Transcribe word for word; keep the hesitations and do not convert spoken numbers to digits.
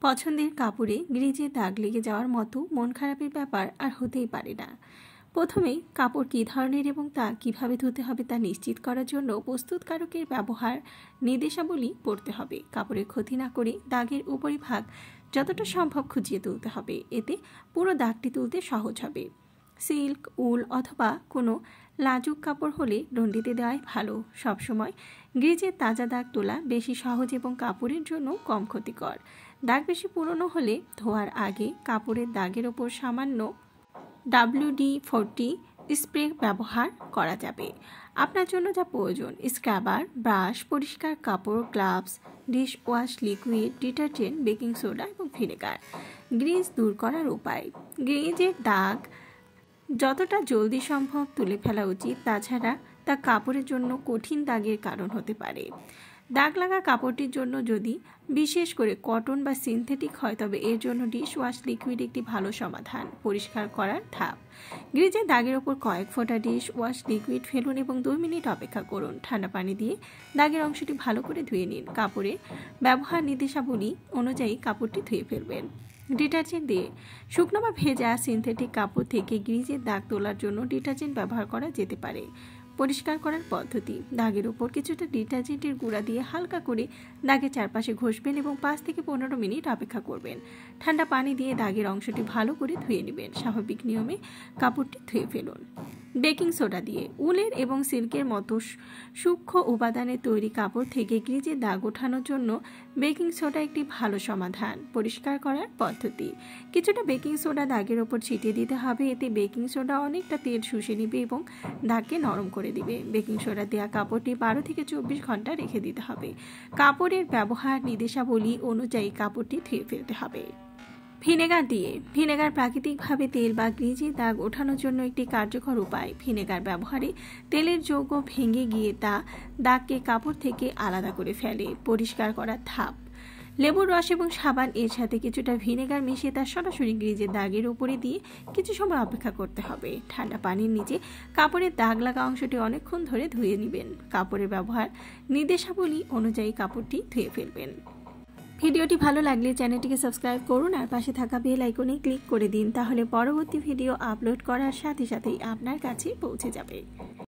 পছন্দের কাপড়ে গ্রিজে দাগ লেগে যাওয়ার মতো মন খারাপের ব্যাপার আর হতেই পারে না। প্রথমেই কাপড় কী ধরনের এবং তা কিভাবে ধুতে হবে তা নিশ্চিত করার জন্য প্রস্তুতকারকের ব্যবহার নির্দেশাবলী পড়তে হবে। কাপড়ের ক্ষতি না করে দাগের উপরিভাগ যতটা সম্ভব খুঁজিয়ে তুলতে হবে, এতে পুরো দাগটি তুলতে সহজ হবে। সিল্ক, উল অথবা কোনো লাজুক কাপড় হলে ডন্ডিতে দেওয়াই ভালো। সবসময় গ্রিজের তাজা দাগ তোলা বেশি সহজ এবং কাপড়ের জন্য কম ক্ষতিকর। দাগ বেশি পুরনো হলে ধোয়ার আগে কাপড়ের দাগের ওপর সামান্য ডাব্লিউডি ফোরটি স্প্রে ব্যবহার করা যাবে। আপনার জন্য যা প্রয়োজন: স্ক্রাবার, ব্রাশ, পরিষ্কার কাপড়, gloves, dish wash liquid, detergent, baking soda এবং ভিনেগার। গ্রিজ দূর করার উপায়: গ্রিজের দাগ যতটা জলদি সম্ভব তুলে ফেলা উচিত, তাছাড়া তা কাপড়ের জন্য কঠিন দাগের কারণ হতে পারে। দাগ লাগা কাপড়টির জন্য যদি বিশেষ করে কটন বা সিনথেটিক হয় তবে এর জন্য ডিশ ওয়াশ লিকুইড একটি ভালো সমাধান। পরিষ্কার করার ধাপ: গ্রিজের দাগের ওপর কয়েক ফোঁটা ডিশ ওয়াশ লিকুইড ফেলুন এবং দুই মিনিট অপেক্ষা করুন। ঠান্ডা পানি দিয়ে দাগের অংশটি ভালো করে ধুয়ে নিন। কাপড়ে ব্যবহার নির্দেশাবলী অনুযায়ী কাপড়টি ধুয়ে ফেলবেন। ডিটারজেন্ট দিয়ে শুকনো বা ভেজা সিনথেটিক কাপড় থেকে গ্রিজের দাগ তোলার জন্য ডিটারজেন্ট ব্যবহার করা যেতে পারে। পরিষ্কার করার পদ্ধতি: দাগের উপর কিছুটা ডিটারজেন্টের গুঁড়া দিয়ে হালকা করে দাগের চারপাশে ঘষবেন এবং পাঁচ থেকে পনেরো মিনিট অপেক্ষা করবেন। ঠান্ডা পানি দিয়ে দাগের অংশটি ভালো করে ধুয়ে নেবেন। স্বাভাবিক নিয়মে কাপড়টি ধুয়ে ফেলুন। বেকিং সোডা দিয়ে উলের এবং সিল্কের মতো সূক্ষ্ম উপাদানের তৈরি কাপড় থেকে গ্রিজের দাগ ওঠানোর জন্য বেকিং সোডা একটি ভালো সমাধান। পরিষ্কার করার পদ্ধতি: কিছুটা বেকিং সোডা দাগের ওপর ছিটিয়ে দিতে হবে। এতে বেকিং সোডা অনেকটা তেল শুষে নেবে এবং দাগকে নরম করে দিবে। বেকিং সোডা দেওয়া কাপড়টি বারো থেকে চব্বিশ ঘন্টা রেখে দিতে হবে। কাপড়ের ব্যবহার নির্দেশাবলী অনুযায়ী কাপড়টি ধুয়ে ফেলতে হবে। ভিনেগার দিয়ে ভিনেগার প্রাকৃতিকভাবে তেল বা গ্রিজের দাগ ওঠানোর জন্য একটি কার্যকর উপায়। ভিনেগার ব্যবহারে তেলের যৌগ ভেঙে গিয়ে তা দাগকে কাপড় থেকে আলাদা করে ফেলে। পরিষ্কার করার ধাপ: লেবুর রস এবং সাবান এর সাথে কিছুটা ভিনেগার মিশিয়ে তা সরাসরি গ্রিজের দাগের উপরে দিয়ে কিছু সময় অপেক্ষা করতে হবে। ঠান্ডা পানির নিচে কাপড়ের দাগ লাগা অংশটি অনেকক্ষণ ধরে ধুয়ে নেবেন। কাপড়ের ব্যবহার নির্দেশাবলী অনুযায়ী কাপড়টি ধুয়ে ফেলবেন। ভিডিওটি ভালো লাগলে চ্যানেলটিকে সাবস্ক্রাইব করুন আর পাশে থাকা বেল আইকনে ক্লিক করে দিন, তাহলে পরবর্তী ভিডিও আপলোড করার সাথে সাথেই আপনার কাছে পৌঁছে যাবে।